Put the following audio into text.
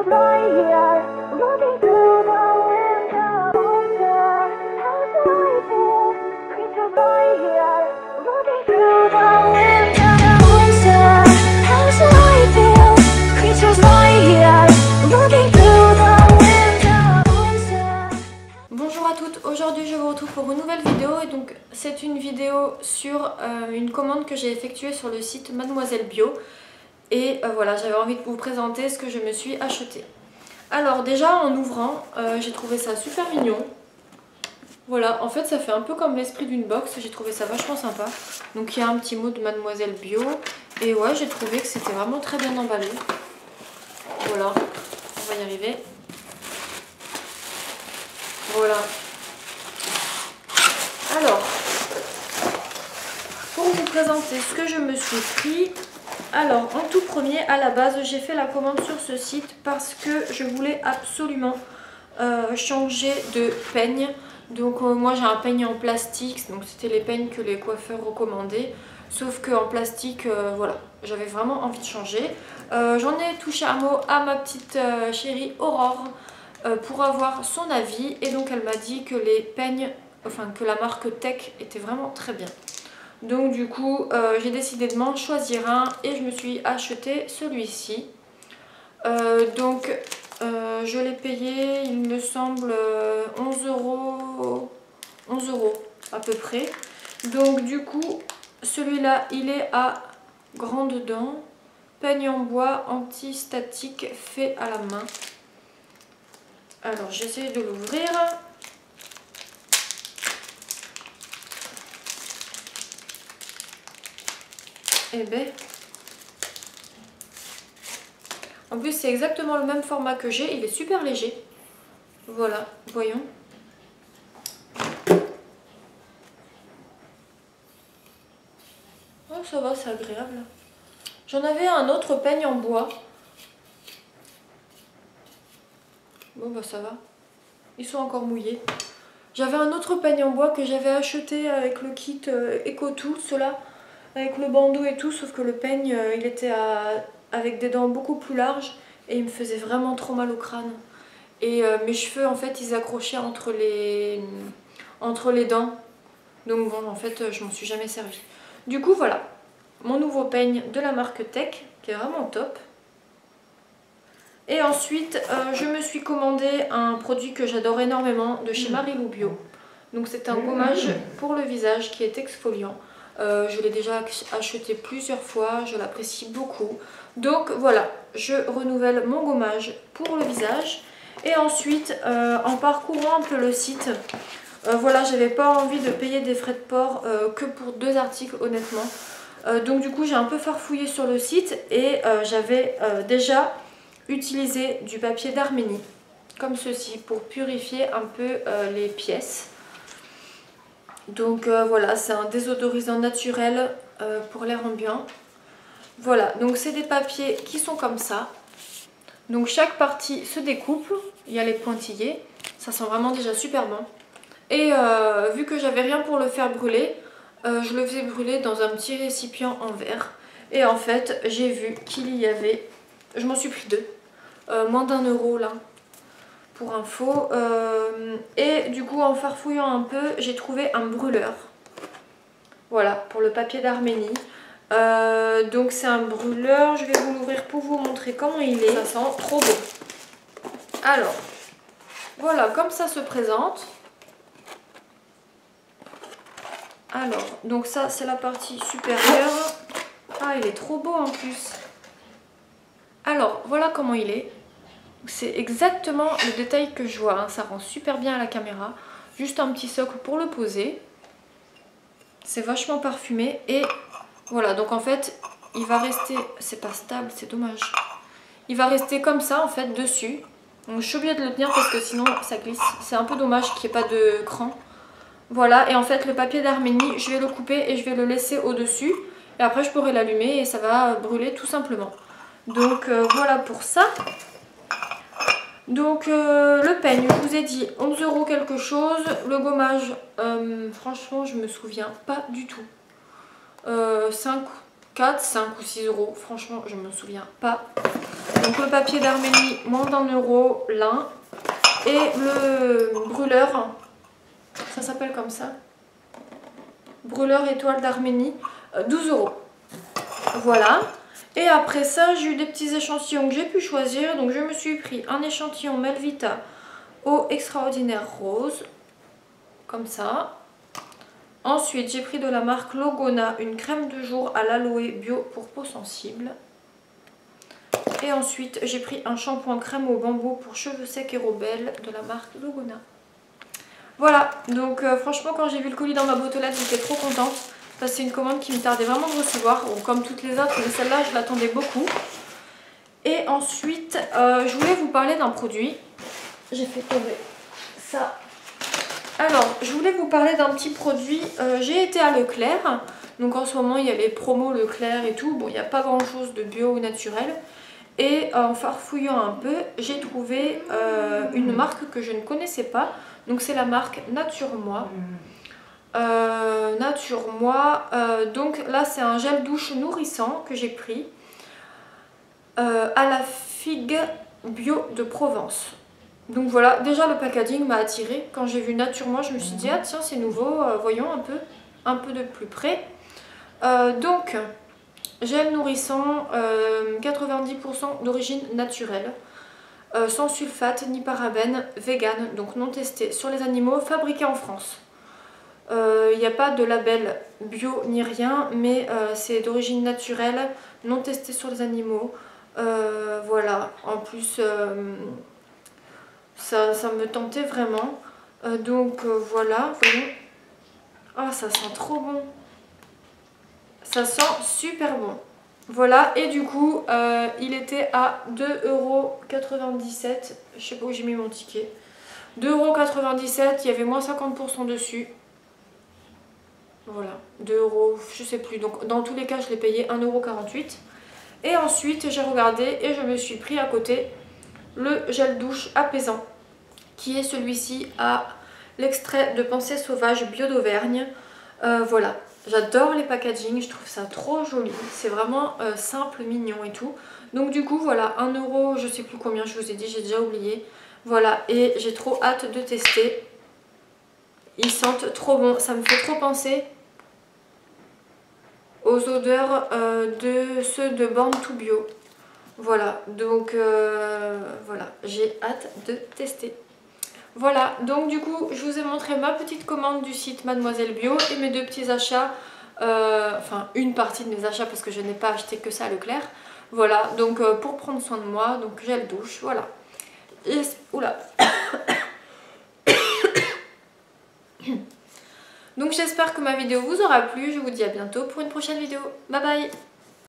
Creatures lie here, looking through the window. Wonder how do I feel? Creatures lie here, looking through the window. Wonder how do I feel? Creatures lie here, looking through the window. Wonder. Bonjour à toutes, aujourd'hui je vous retrouve pour une nouvelle vidéo et donc c'est une vidéo sur une commande que j'ai effectuée sur le site Mademoiselle Bio et voilà, j'avais envie de vous présenter ce que je me suis acheté. Alors déjà en ouvrant, j'ai trouvé ça super mignon. Voilà, en fait ça fait un peu comme l'esprit d'une box, j'ai trouvé ça vachement sympa. Donc il y a un petit mot de Mademoiselle Bio et ouais, j'ai trouvé que c'était vraiment très bien emballé. Voilà, on va y arriver. Voilà. Alors, pour vous présenter ce que je me suis pris, alors en tout premier, à la base, j'ai fait la commande sur ce site parce que je voulais absolument changer de peigne. Donc moi j'ai un peigne en plastique, donc c'était les peignes que les coiffeurs recommandaient. Sauf qu'en plastique, voilà, j'avais vraiment envie de changer. J'en ai touché un mot à ma petite chérie Aurore pour avoir son avis. Et donc elle m'a dit que les peignes, enfin que la marque Tech était vraiment très bien. Donc du coup j'ai décidé de m'en choisir un et je me suis acheté celui-ci. Je l'ai payé, il me semble 11 euros à peu près. Donc du coup celui-là il est à grandes dents, peigne en bois anti-statique fait à la main. Alors j'essaie de l'ouvrir. Eh ben, en plus c'est exactement le même format que j'ai, il est super léger. Voilà, voyons. Oh ça va, c'est agréable. J'en avais un autre peigne en bois. Bon bah ça va. Ils sont encore mouillés. J'avais un autre peigne en bois que j'avais acheté avec le kit EcoTools, cela, avec le bandeau et tout, sauf que le peigne il était avec des dents beaucoup plus larges et il me faisait vraiment trop mal au crâne. Et mes cheveux en fait ils accrochaient entre les dents. Donc bon en fait je m'en suis jamais servi. Du coup voilà, mon nouveau peigne de la marque Tech qui est vraiment top. Et ensuite je me suis commandé un produit que j'adore énormément de chez Marilou Bio. Donc c'est un gommage pour le visage qui est exfoliant. Je l'ai déjà acheté plusieurs fois, je l'apprécie beaucoup. Donc voilà, je renouvelle mon gommage pour le visage. Et ensuite, en parcourant un peu le site, voilà, j'avais pas envie de payer des frais de port que pour 2 articles honnêtement. Donc du coup j'ai un peu farfouillé sur le site et j'avais déjà utilisé du papier d'Arménie, comme ceci, pour purifier un peu les pièces. Donc voilà, c'est un désodorisant naturel pour l'air ambiant. Voilà, donc c'est des papiers qui sont comme ça. Donc chaque partie se découpe, il y a les pointillés, ça sent vraiment déjà super bon. Et vu que j'avais rien pour le faire brûler, je le faisais brûler dans un petit récipient en verre. Et en fait, j'ai vu qu'il y avait, je m'en suis pris 2, moins d'1 euro là, pour info. Et du coup, en farfouillant un peu, j'ai trouvé un brûleur. Voilà, pour le papier d'Arménie. Donc c'est un brûleur, je vais vous l'ouvrir pour vous montrer comment il est. Ça sent trop bon. Alors, voilà, comme ça se présente. Alors, donc ça c'est la partie supérieure. Ah, il est trop beau en plus. Alors, voilà comment il est. C'est exactement le détail que je vois, hein. Ça rend super bien à la caméra. Juste un petit socle pour le poser. C'est vachement parfumé et voilà, donc en fait il va rester, c'est pas stable, c'est dommage. Il va rester comme ça en fait dessus. Donc je suis obligée de le tenir parce que sinon ça glisse. C'est un peu dommage qu'il n'y ait pas de cran. Voilà, et en fait le papier d'Arménie, je vais le couper et je vais le laisser au-dessus. Et après je pourrai l'allumer et ça va brûler tout simplement. Donc voilà pour ça. Donc le peigne, je vous ai dit 11 euros quelque chose. Le gommage, franchement je me souviens pas du tout. 5 4, 5 ou 6 euros. Franchement, je me souviens pas. Donc le papier d'Arménie, moins d'1 € l'un. Et le brûleur, ça s'appelle comme ça. Brûleur étoile d'Arménie, 12 €. Voilà. Et après ça, j'ai eu des petits échantillons que j'ai pu choisir. Donc je me suis pris un échantillon Melvita au extraordinaire rose. Comme ça. Ensuite, j'ai pris de la marque Logona une crème de jour à l'aloe bio pour peau sensible. Et ensuite, j'ai pris un shampoing crème au bambou pour cheveux secs et rebelles de la marque Logona. Voilà, donc franchement, quand j'ai vu le colis dans ma boîte aux lettres, j'étais trop contente. Parce que c'est une commande qui me tardait vraiment de recevoir, comme toutes les autres, mais celle-là, je l'attendais beaucoup. Et ensuite, je voulais vous parler d'un produit. J'ai fait tomber ça. Alors, je voulais vous parler d'un petit produit. J'ai été à Leclerc. Donc en ce moment, il y a les promos Leclerc et tout. Bon, il n'y a pas grand-chose de bio ou naturel. Et en farfouillant un peu, j'ai trouvé une marque que je ne connaissais pas. Donc c'est la marque Nature Moi. Nature Moi. Donc là, c'est un gel douche nourrissant que j'ai pris. À la figue bio de Provence. Donc voilà, déjà le packaging m'a attiré. Quand j'ai vu Nature Moi, je me suis dit, ah tiens, c'est nouveau, voyons un peu de plus près. Donc, gel nourrissant, 90% d'origine naturelle, sans sulfate ni parabènes, vegan, donc non testé sur les animaux, fabriqué en France. Il n'y a pas de label bio ni rien, mais c'est d'origine naturelle, non testé sur les animaux. Voilà, en plus... ça me tentait vraiment. Donc voilà, voyons. Ah, ça sent trop bon. Ça sent super bon. Voilà, et du coup, il était à 2,97 €. Je sais pas où j'ai mis mon ticket. 2,97 €, il y avait moins 50% dessus. Voilà, 2 €, je sais plus. Donc dans tous les cas, je l'ai payé 1,48 €. Et ensuite, j'ai regardé et je me suis pris à côté le gel douche apaisant, qui est celui-ci à l'extrait de Pensée sauvage bio d'Auvergne. Voilà, j'adore les packaging, je trouve ça trop joli, c'est vraiment simple, mignon et tout. Donc du coup voilà, 1 €, je sais plus combien je vous ai dit, j'ai déjà oublié. Voilà, et j'ai trop hâte de tester. Ils sentent trop bon, ça me fait trop penser aux odeurs de ceux de Born to Bio. Voilà, donc voilà, j'ai hâte de tester. Voilà, donc du coup, je vous ai montré ma petite commande du site Mademoiselle Bio et mes 2 petits achats, enfin une partie de mes achats parce que je n'ai pas acheté que ça à Leclerc. Voilà, donc pour prendre soin de moi, donc gel douche, voilà. Et, oula. Donc j'espère que ma vidéo vous aura plu, je vous dis à bientôt pour une prochaine vidéo. Bye bye.